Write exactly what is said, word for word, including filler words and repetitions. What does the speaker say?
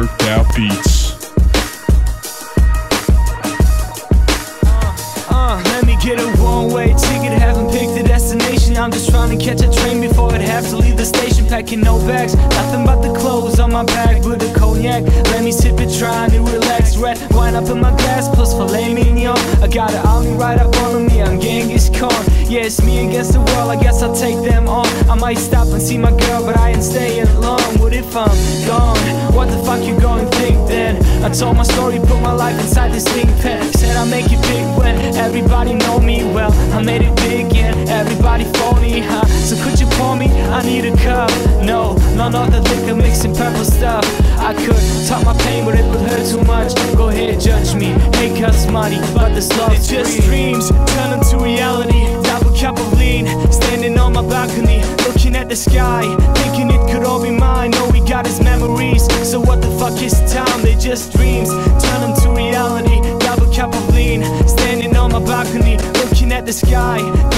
Worked Out Beats. Uh, let me get a one-way ticket, haven't picked a destination. I'm just trying to catch a train before I'd have to leave the station. Packing no bags, nothing but the clothes on my back with a cognac. Let me sip it, trying to relax. Red wine up in my glass, plus filet mignon. I got an army right up on me, I'm Genghis Khan. Yeah, it's me against the world, I guess I'll take them on. I might stop and see my girl, but I ain't staying long. What if I'm gone? What the fuck you gonna think then? I told my story, put my life inside this thing pen. Said I'll make it big when everybody know me well. I made it big and everybody phony, huh? So could you pour me? I need a cup. No, none of the liquor mixing purple stuff. I could talk my pain, but it would hurt too much. Go ahead, judge me. Hate cuss money, but this love it's just dreams turn into reality. Double cup of lean, standing on my balcony, looking at the sky, thinking it could all be mine. All we got is memories. So what the fuck is time? They're just dreams turn into reality. Double cup of lean, standing on my balcony, looking at the sky,